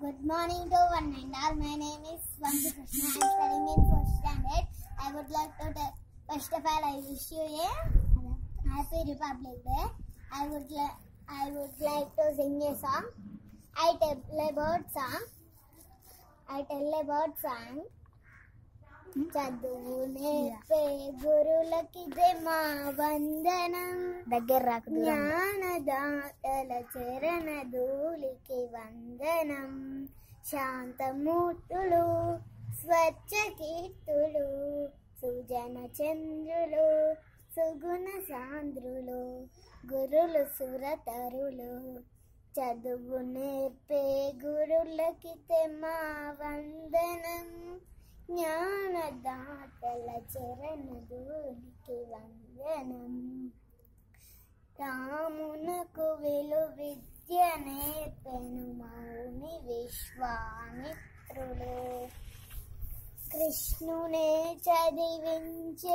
Good morning to one and all. My name is Vansi Krishna. I am studying in 4th standard. I would like to first of all I wish you a happy Republic Day. I would like to sing a song. I tell about song. చదువు నేర్పే గురులకిదే మా వందనం జ్ఞానదాతల చరణ ధూళికి వందనం శాంతమూర్తులు స్వచ్ఛ కీర్తులు సుజన చంద్రులు సుగుణ సాంద్రులు గురులు సురతరులు చదువు నేర్పే గురులకిదే మా వందనం జ్ఞానదాతల చరణ ధూళికి వందనం రామునకు విలు విద్య నేర్పెను మౌని విశ్వామిత్రుడు కృష్ణునే చదివించే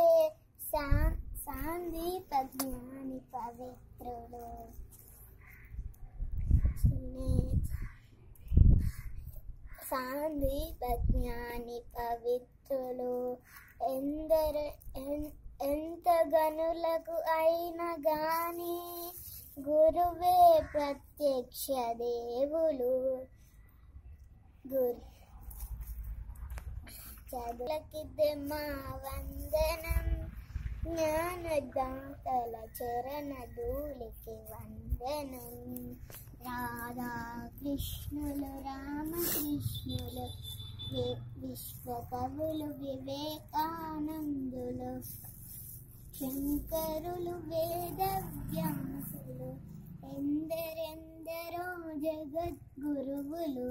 సాందీప జ్ఞాని పవిత్రుడు సాందీప జ్ఞాని పవిత్రులు ఎంత గనులకు అయినా గాని గురువే ప్రత్యక్ష దేవులు చదువులకిదే మా వందనం జ్ఞానదాతల చరణ ధూళికి వందనం రాధా కృష్ణులు రామకృష్ణులు విశ్వకవులు వివేకానందులు శంకరులు వేదవ్యాసులు ఎందరెందరో జగద్గురువులు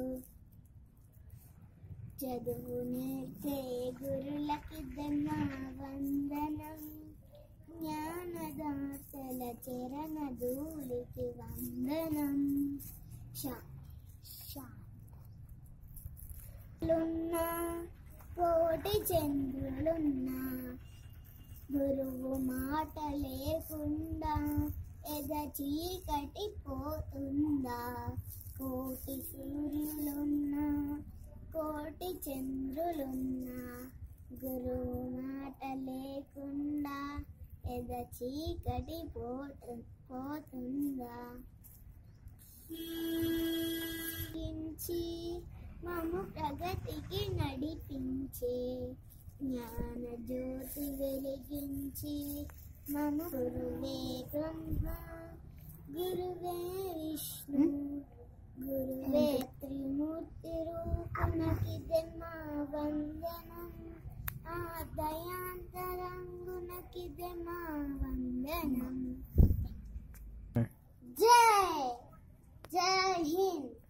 చదువు నేర్పే గురులకిదే మా వందనం జ్ఞానదాతల చరణ ధూళికి వందనం కోటి చంద్రులున్నా గురువు మాట లేకుండా ఎద చీకటి పోతుందా కోటి సూర్యులున్నా కోటి చంద్రులున్నా గురువు మాట లేకుండా ఎద చీకటి పోతుందా మము ప్రగతికి నడిపించే జ్ఞాన జ్యోతి వెలిగించి మము గురువే బ్రహ్మ గురువే విష్ణు గురువే త్రిమూర్తి రూపునకిదే మా వందనం ఆ దయాంతరంగునకిదే మా వందనం జై హింద్.